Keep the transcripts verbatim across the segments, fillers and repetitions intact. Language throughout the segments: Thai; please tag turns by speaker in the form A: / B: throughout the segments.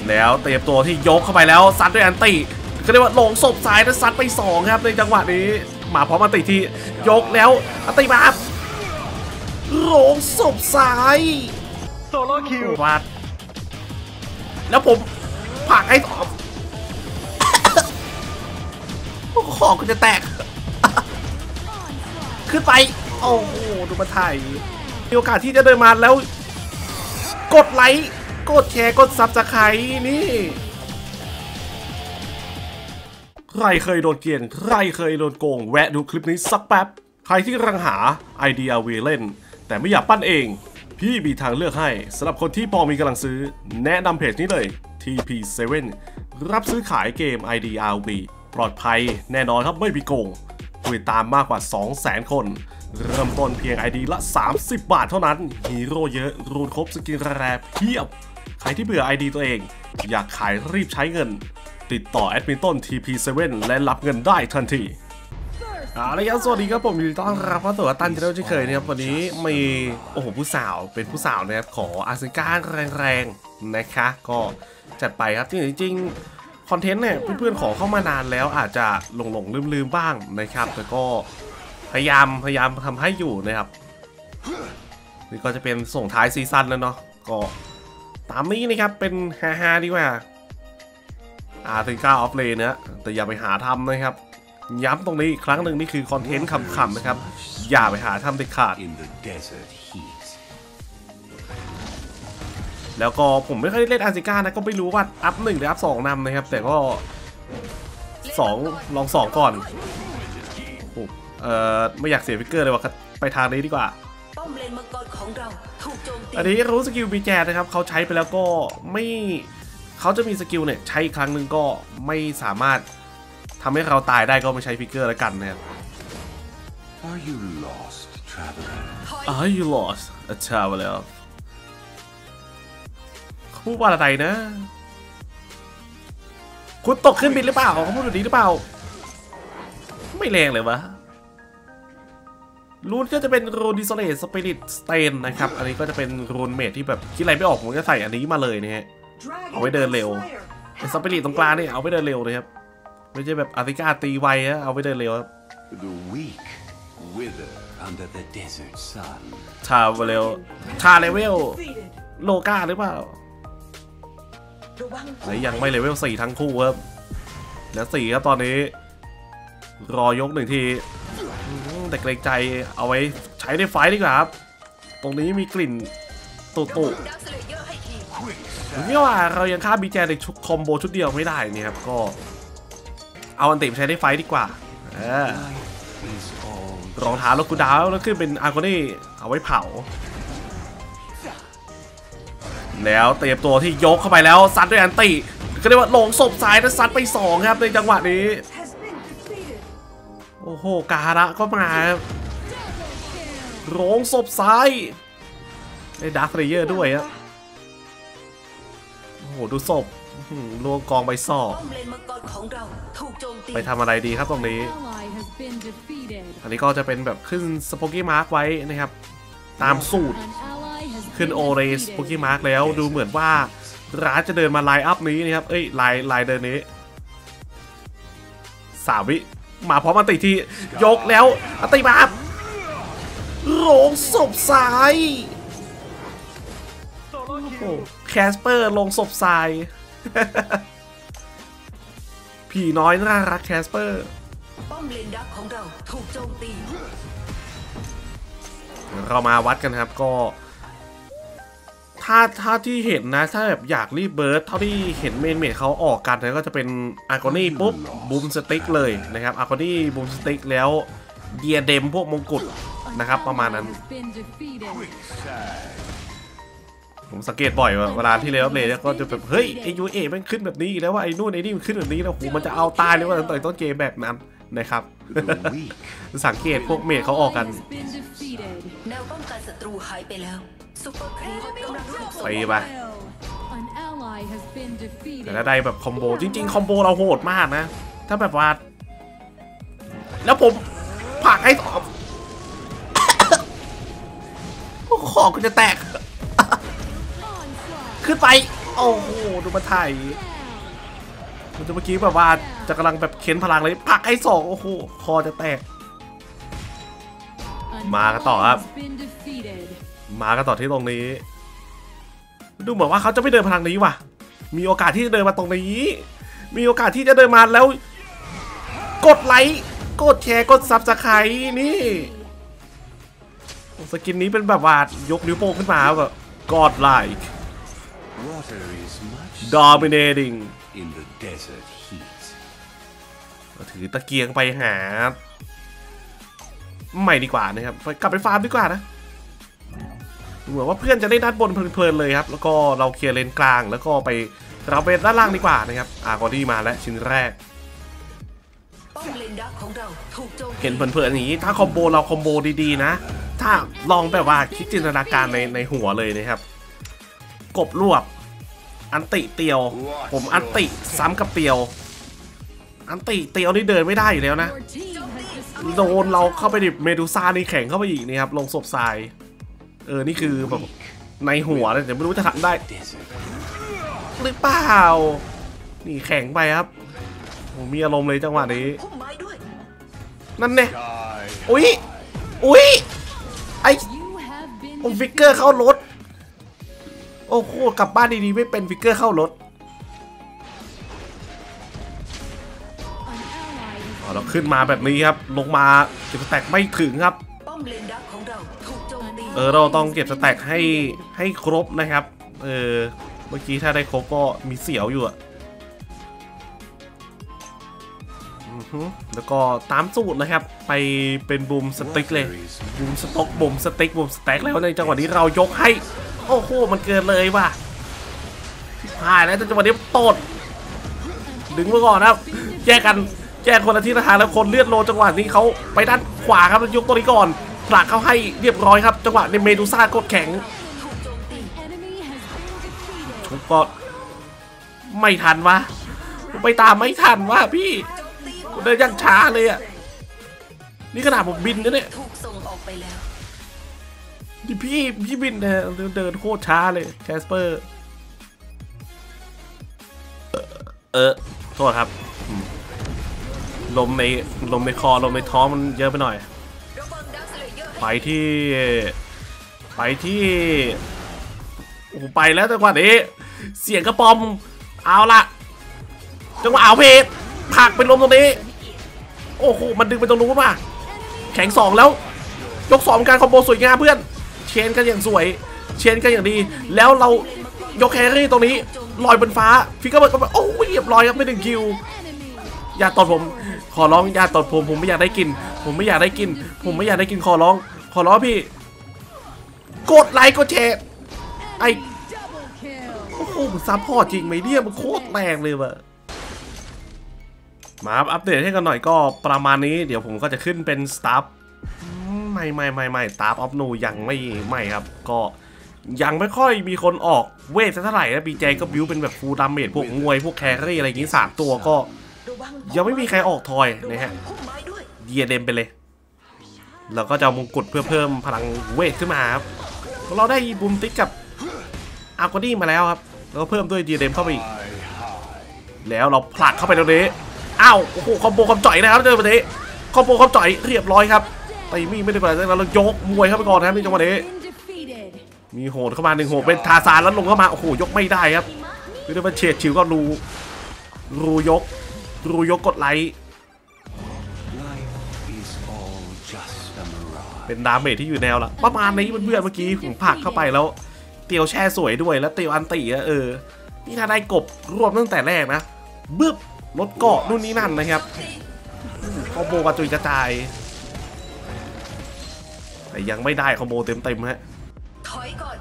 A: แล้วเตรียมตัวที่ยกเข้าไปแล้วซัดด้วยอันติก็เรียกว่าลงศพซ้ายแล้วซัดไปสองครับในจังหวะนี้มาพร้อมอันติที่ยกแล้วอันติมาลงศพซ้าย
B: โซโล่คิว
A: วัดแล้วผมผลักให้ตอบของกูจะแตกขึ้นไปโอ้โหดูมาถ่ายมีโอกาสที่จะเดินมาแล้วกดไลค์กดแชร์กดซับสไครต์นี่ใครเคยโดนเกลียนใครเคยโดนโกงแวะดูคลิปนี้สักแป๊บใครที่กำลังหา ไอ ดี อาร์ วี เล่นแต่ไม่อยากปั้นเองพี่มีทางเลือกให้สำหรับคนที่พอมีกำลังซื้อแนะนำเพจนี้เลย ที พี เซเว่น รับซื้อขายเกม ไอ ดี อาร์ วี ปลอดภัยแน่นอนครับไม่มีโกงผู้ติดตามมากกว่า สองแสน คนเริ่มต้นเพียง ไอ ดี ละ สามสิบบาทเท่านั้นฮีโร่เยอะรูนครบสกินแรร์เพียบใครที่เบื่อ ไอ ดี ตัวเองอยากขายรีบใช้เงินติดต่อแอดมินต้น ที พี เซเว่น และรับเงินได้ทันทีเอาละครับสวัสดีครับผมยินดีต้อนรับเข้าสู่ตันเจเนอร์ที่เคยนะครับวันนี้มีโอ้โหผู้สาวเป็นผู้สาวนะครับขออาซิก้าแรงๆนะคะก็จัดไปครับจริงๆคอนเทนต์เนี่ยเพื่อนๆขอเข้ามานานแล้วอาจจะหลงๆลืมๆบ้างนะครับแต่ก็พยายามพยายามทำให้อยู่นะครับนี่ก็จะเป็นส่งท้ายซีซั่นแล้วเนาะก็ตามนี้นะครับเป็นฮาฮาดีกว่าอาซิก้าออฟเลนนะแต่อย่าไปหาทำนะครับย้ำตรงนี้อีกครั้งหนึ่งนี่คือคอนเทนต์ขำๆนะครับอย่าไปหาทำเด็ดขาดแล้วก็ผมไม่เคยได้เล่นอาซิก้านะก็ไม่รู้ว่าอัพหนึ่งหรืออัพสองนำนะครับแต่ก็สองลองสองก่อนเอ่อไม่อยากเสียฟิกเกอร์เลยว่าไปทางนี้ดีกว่าอันนี้รู้สกิลบีแจนะครับเขาใช้ไปแล้วก็ไม่เขาจะมีสกิลเนี่ยใช้อีกครั้งหนึ่งก็ไม่สามารถทำให้เราตายได้ก็ไม่ใช้ฟิกเกอร์แล้วกันนะครับ
C: Are you lost, traveler?
A: Are you lost, a traveler? เขาพูดว่าอะไรนะคุณตกขึ้นบินหรือเปล่าเขาพูดแบบนี้หรือเปล่าไม่แรงเลยวะรูนก็จะเป็นรูนดิโซเลตสปิริตสเตนนะครับอันนี้ก็จะเป็นรูนเมทที่แบบคิดอะไรไม่ออกผมก็ใส่อันนี้มาเลยนะฮะเอาไว้เดินเร็วสปิริตตรงกลางนี่เอาไว้เดินเร็วเลยครับไม่ใช่แบบอาซิก้าตีไวนะเอาไว้เดินเร็วครับชาเร็วชาเลเวลโลกาหรือเปล่าไหนยังไม่เลเวลสี่ทั้งคู่ครับแล้วสี่ครับตอนนี้รอยกหนึ่งทีแต่เกรงใจเอาไว้ใช้ในไฟดีกว่าครับตรงนี้มีกลิ่นตุ่ๆผมคิดว่าเรายังฆ่าบีแจในชุดคอมโบชุดเดียวไม่ได้นี่ครับก็เอาอันติมใช้ในไฟดีกว่าเออรองเท้าลกูดาวแล้วขึ้นเป็นอาร์โคนี่เอาไว้เผาแล้วเตรียมตัวที่ยกเข้าไปแล้วซัดด้วยอันติก็เรียกว่าลงศพซ้ายแล้วซัดไปสองครับในจังหวะนี้โอ้โหกาละก็มาลงศพซ้ายในดาร์คเรเยอร์ด้วยครับโอ้โหดูศพลวงกองใบซอกไปทำอะไรดีครับตรงนี้อันนี้ก็จะเป็นแบบขึ้นสโปกี้มาร์กไว้นะครับตามสูตรขึ้นโอเรสสโปกี้มาร์กแล้วดูเหมือนว่าร้านจะเดินมาไลน์อัพนี้นะครับเอ้ยไลน์ไลน์เดินนี้สามวิมาพร้อมอันติที่ยกแล้วอันติมาลงศพซ้ายแคสเปอร์ลงศพซ้ายผีน้อยน่ารักแคสเปอร์ป้อมเลนดักของเราถูกโจมตีเรามาวัดกันครับก็ถ้าถ้าที่เห็นนะถ้าแบบอยากรีบเบิร์ดเท่าที่เห็นเมนเมทเขาออกกันนะก็จะเป็นอาร์โกนี่ปุ๊บบูมสติ๊กเลยนะครับอาร์โกนี่บูมสติ๊กแล้วเดียเดมพวกมงกุฎนะครับประมาณนั้นผมสังเกตบ่อยว่าเวลาที่เลวเลยก็จะแบบเฮ้ยไอยูเอมันขึ้นแบบนี้แล้วว่าไอ้นู่นไอ้นี่มันขึ้นแบบนี้แล้วโหมันจะเอาตายเลยว่าต่อยต้นเกมแบบนั้นนะครับสังเกตพวกเมทเขาออกกัน
D: แนวป้องกันศัตรูหายไปแล้วซุปเปอร์ครีปกำลังถูกส่ง
A: ไปไปแต่ถ้าได้แบบคอมโบจริงๆคอมโบเราโหดมากนะถ้าแบบว่าแล้วผมผลักให้ตอบของกูจะแตกขึ้นไปโอ้โหดูมาไทยมันจะเมื่อกี้แบบว่าจะกำลังแบบเค้นพลังเลยพักไอ้สองโอ้โหคอจะแตกมากันต่อครับมากันต่อที่ตรงนี้ดูเหมือนว่าเขาจะไม่เดินพลังนี้ว่ะมีโอกาสที่จะเดินมาตรงนี้มีโอกาสที่จะเดินมาแล้วกดไลค์กดแชร์กดซับสไครต์นี่สกินนี้เป็นแบบว่ายกนิ้วโป้งขึ้นมาแบบ God like dominating
C: in the desert heat
A: ถือตะเกียงไปหาไม่ดีกว่านะครับกลับไปฟาร์มดีกว่านะเหมือนว่าเพื่อนจะได้ด้านบนเพลินๆเลยครับแล้วก็เราเคลียร์เลนกลางแล้วก็ไปเราไปด้านล่างดีกว่านะครับอากอดี้มาแล้วชิ้นแรกเห็นเพลินๆอย่างนี้ถ้าคอมโบเราคอมโบดีๆนะถ้าลองแบบว่าคิดจินตนาการในในหัวเลยนะครับกบรวบอันติเตียวผมอันติซ้ำกับเตียวอันติเตียวนี่เดินไม่ได้อยู่แล้วนะโดนเราเข้าไปดิเมดูซ่านี่แข็งเข้าไปอีกนี่ครับลงศพทรายเออนี่คือแบบในหัวเลยแต่ไม่รู้จะทำได้หรือเปล่านี่แข็งไปครับผมมีอารมณ์เลยจังหวะนี้นั่นเนี่ยอุ้ยอุ้ยไอโอ้ฟิกเกอร์เข้ารถโอ้โหกลับบ้านดีๆไม่เป็นฟิกเกอร์เข้ารถเราขึ้นมาแบบนี้ครับลงมาเก็บสแต็กไม่ถึงครับเออเราต้องเก็บสแต็กให้ให้ครบนะครับเออเมื่อกี้ถ้าได้ครบก็มีเสียวอยู่อะแล้วก็ตามสูตรนะครับไปเป็นบูมสติ๊กเลยบูมสต็อกบูมสติ๊กบูมสแต็กแล้วในจังหวะนี้เรายกให้โอ้โหมันเกินเลยว่ะหายแล้วแต่จังหวะนี้ตดดึงมาก่อนนะครับแยกกันแยกคนละที่ละทางแล้วคนเลือดโลจังหวะนี้เขาไปด้านขวาครับยกตัวนี้ก่อนผลักเขาให้เรียบร้อยครับจังหวะในเมดูซ่ากดแข็งชุบก็ไม่ทันวะไปตามไม่ทันวะพี่เดินยังช้าเลยอ่ะนี่ขนาดผมบินนะเนี่ยนี่พี่พี่บินเนี่ยเดินโคตรช้าเลยแคสเปอร์เออโทษครับลมในลมในคอลมในท้องมันเยอะไปหน่อยไปที่ไปที่โอ้ไปแล้วจังหวะนี้เสียงกระป๋อมเอาละจังหวะเอาเพจผักเป็นลมตรงนี้โอ้โหมันดึงไปตรงนู้นป่ะแข็งสองแล้วยกสองการคอมโบสวยงามเพื่อนเชนกันอย่างสวยเชนกันอย่างดีแล้วเรายกแครี่ตรงนี้ลอยบนฟ้าฟิกเกอร์เบิร์ดโอ้ยเรียบร้อยครับไม่ถึงคิวอย่าตดผมขอร้องอย่าตดผมผมไม่อยากได้กินผมไม่อยากได้กินผมไม่อยากได้กินขอร้องขอร้องพี่กดไลค์กดแชร์ไอโอ้โหมันซัพพอร์ตจริงไหมเนี่ยมันโคตรแรงเลยว่ะมาอัปเดตให้กันหน่อยก็ประมาณนี้เดี๋ยวผมก็จะขึ้นเป็นสตาฟไม่ไม่ไม่ไม่สตาฟออฟนูยังไม่ไม่ครับก็ยังไม่ค่อยมีคนออกเวทเท่าไหร่นะบีเจก็บิวเป็นแบบฟูลดาเมจพวกมวยพวกแครี่อะไรอย่างงี้สามตัวก็ยังไม่มีใครออกทอยนะฮะเดียเดมไปเลยเราก็จะมงกุฎเพื่อเพิ่มพลังเวทขึ้นมาครับเราได้บูมติ๊กกับอาร์กอดี้มาแล้วครับแล้วก็เพิ่มด้วยเดียเดมเข้าไปอีกแล้วเราผลักเข้าไปตรงนี้อ้าวโอ้โหคอมโบคอมจ่อยนะครับเจอแบบนี้คอมโบคอมจ่อยเรียบร้อยครับไปมีไม่ได้ไปแล้วเรายกมวยเข้าไปก่อนนะครับในจังหวะนี้มีโหดเข้ามาหนึ่งโหดเป็นทาซานแล้วลงเข้ามาโอ้โหยกไม่ได้ครับไม่ได้มาเฉียดฉิวก็รูรูยกรูยกกดไลค์เป็นดาเมจที่อยู่แนวละประมาณนี้เพื่อนๆเมื่อกี้ผมผลักเข้าไปแล้วเตียวแช่สวยด้วยแล้วเตียวอันตีเออนี่ถ้าได้กบรวบตั้งแต่แรกนะบึ้บรถเกาะนู่นนี่นั่นนะครับคอมโบกระจุยกระจายแต่ยังไม่ได้คอมโบเต็มๆฮะถอยก่อน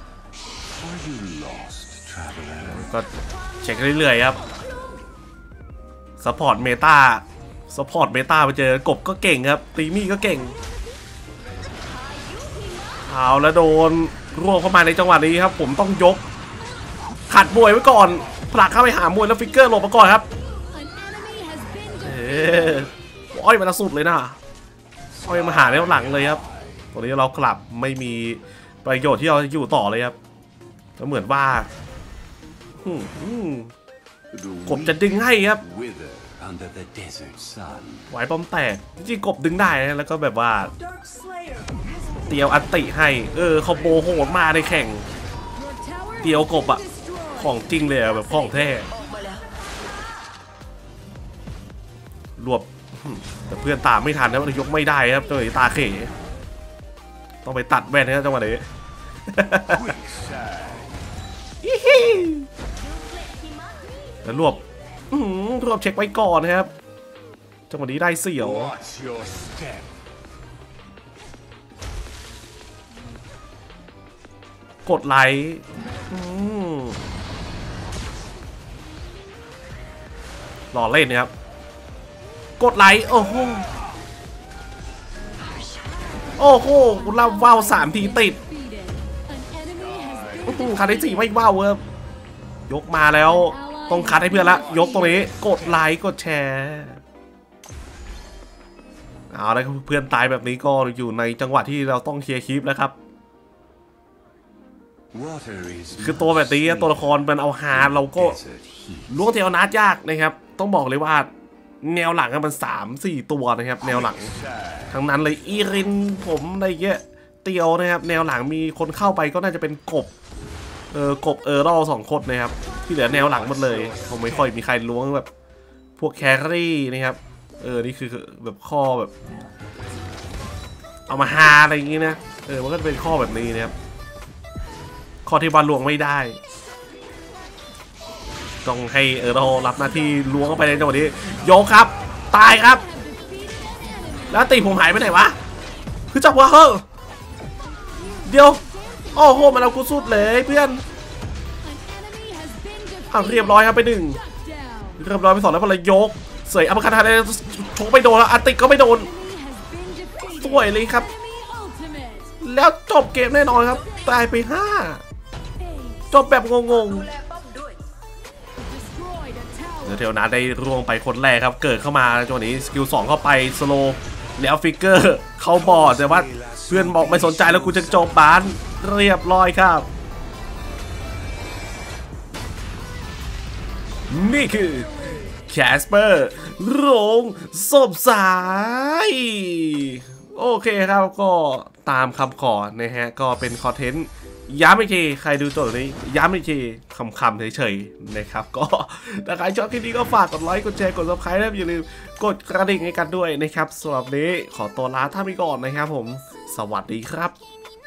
A: ก็เช็คเรื่อยๆครับซัพพอร์ตเมตาซัพพอร์ตเมตาไปเจอกบก็เก่งครับตีมี่ก็เก่งเอาแล้วโดนรวบเข้ามาในจังหวะนี้ครับผมต้องยกขัดมวยไว้ก่อนผลักเข้าไปหามวยแล้วฟิกเกอร์หลบมาก่อนครับเอออ้อยมันสุดเลยนะอ้อยมาหาแล้วหลังเลยครับตอนนี้เรากลับไม่มีประโยชน์ที่เราอยู่ต่อเลยครับก็เหมือนว่าอืม
C: The
A: กบจะดึงให้ครับ
C: wither under the desert sun.
A: ไหวป้อมแตกจริงๆกบดึงได้นะแล้วก็แบบว่าเตียวอันติให้เออคอมโบโหดมาในแข่งเตียวกบอะของจริงเลยอะแบบของแท้
D: ออกมาแล้ว
A: รวบแต่เพื่อนตามไม่ทันนะมันยกไม่ได้ครับจังหวะนี้ตาเขต้องไปตัดแว่นนะจังหวะนี้
C: Quick side.
A: แล้วรวบอื้อหือรวบเช็คไว้ก่อนนะครับจังหวะนี้ได้เสี่ยว
C: Watch your step.
A: กดไลค์อืมรอเล่นนะครับกดไลค์โอ้โหโอ้โหกูเล่าว่าวสามทีติดคันที่สี่ไม่ว่าวครับยกมาแล้วต้องคัดให้เพื่อนละยกตรงนี้กดไลค์กดแชร์เอาละครับเพื่อนตายแบบนี้ก็อยู่ในจังหวะที่เราต้องเคลียร์คลิปแล้วครับ
C: Water is
A: คือตัวแบบนี้ตัวละครมันเอาฮาเราก็
C: desert heat.
A: ล้วงเทวนาทยากนะครับต้องบอกเลยว่าแนวหลังมันสามสี่ตัวนะครับแนวหลัง
C: Side.
A: ทั้งนั้นเลยอีรินผมอะไรเงี้ยเตียวนะครับแนวหลังมีคนเข้าไปก็น่าจะเป็นกบเออกบเออร์รอสองคนนะครับที่เหลือแนวหลังหมดเลยผมไม่ค่อยมีใครล้วงแบบพวกแครี่นะครับเออนี่คือแบบข้อแบบเอามาฮาอะไรอย่างงี้นะเออมันก็จะเป็นข้อแบบนี้นะครับข้อที่บอลล้วงไม่ได้ต้องให้เออร์รอรับหน้าที่ล้วงเข้าไปในจังหวะนี้โยกครับตายครับแล้วตีผมหายไปไหนวะคือจับว่าเฮ้อเดี๋ยวโอ้โหมันเอากูสุดเลยเพื่อนอ่ะเรียบร้อยครับไปหนึ่งเรียบร้อยไปสองแล้วพอเลยยกเสยอัปคันอะไรโชกไปโดนแล้วอัติก็ไม่โดนสวยเลยครับแล้วจบเกมแน่นอนครับตายไปห้าจบแบบงง
D: ดูแลป้อมด้วย
A: ๆเดี๋ยวเทวนาได้ร่วงไปคนแรกครับเกิดเข้ามาจังหวะนี้สกิลสองเข้าไปสโลแล้วฟิกเกอร์เข้าบอร์ดแต่ว่าเพื่อนบอกไม่สนใจแล้วกูจะจบบานเรียบร้อยครับนี่คือแคสเปอร์โรงศพสายโอเคครับก็ตามคำขอนะฮะก็เป็นคอนเทนต์ย้ำอีกทีใครดูตัวนี้ย้ำอีกทีคำๆเฉยๆนะครับก็ถ้าใครชอบคลิปนี้ก็ฝากกดไลค์กดแชร์กด ซับสไครบ์ และอย่าลืมกดกระดิ่งให้กันด้วยนะครับสำหรับนี้ขอตัวลาท่านไปก่อนนะครับผมสวัสดีครับ